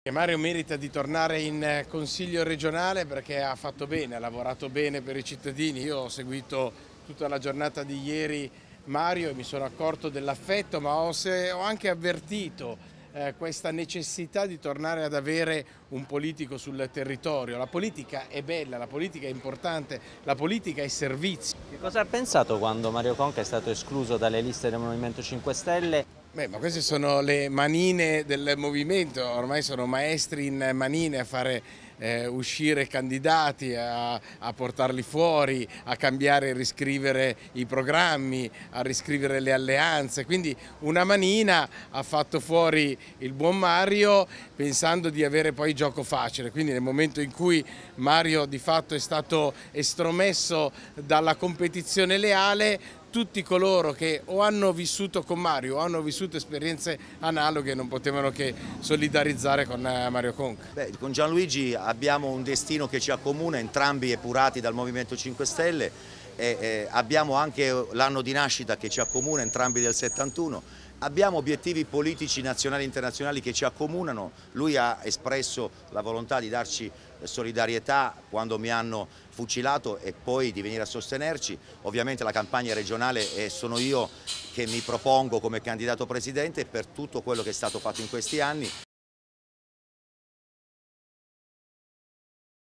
Mario merita di tornare in consiglio regionale perché ha fatto bene, ha lavorato bene per i cittadini. Io ho seguito tutta la giornata di ieri Mario e mi sono accorto dell'affetto, ma ho anche avvertito questa necessità di tornare ad avere un politico sul territorio. La politica è bella, la politica è importante, la politica è servizio. Che cosa ha pensato quando Mario Conca è stato escluso dalle liste del Movimento 5 Stelle? Beh, ma queste sono le manine del movimento, ormai sono maestri in manine a fare uscire candidati, a portarli fuori, a cambiare e riscrivere i programmi, a riscrivere le alleanze. Quindi una manina ha fatto fuori il buon Mario pensando di avere poi gioco facile. Quindi nel momento in cui Mario di fatto è stato estromesso dalla competizione leale, tutti coloro che o hanno vissuto con Mario o hanno vissuto esperienze analoghe non potevano che solidarizzare con Mario Conca. Con Gianluigi abbiamo un destino che ci accomuna, entrambi epurati dal Movimento 5 Stelle, abbiamo anche l'anno di nascita che ci accomuna, entrambi del 71. Abbiamo obiettivi politici nazionali e internazionali che ci accomunano. Lui ha espresso la volontà di darci solidarietà quando mi hanno fucilato e poi di venire a sostenerci. Ovviamente la campagna regionale sono io che mi propongo come candidato presidente per tutto quello che è stato fatto in questi anni